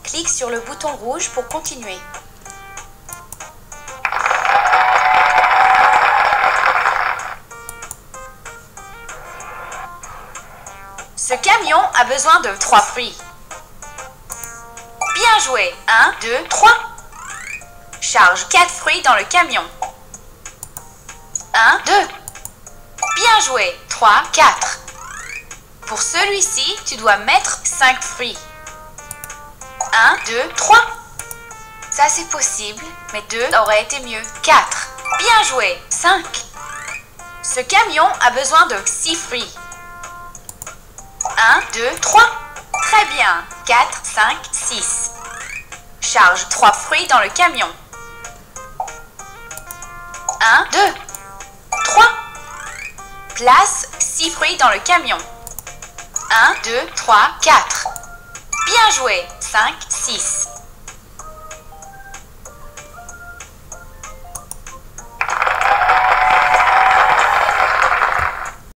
Clique sur le bouton rouge pour continuer. Ce camion a besoin de 3 fruits. Bien joué. 1, 2, 3. Charge 4 fruits dans le camion. 1, 2. Bien joué. 3, 4. Pour celui-ci, tu dois mettre 5 fruits. 1, 2, 3. Ça c'est possible, mais 2 aurait été mieux. 4. Bien joué. 5. Ce camion a besoin de 6 fruits. 1, 2, 3. Très bien. 4, 5, 6. Charge 3 fruits dans le camion. 1, 2, 3. Place 6 fruits dans le camion. 1, 2, 3, 4. Bien joué. 5, 6.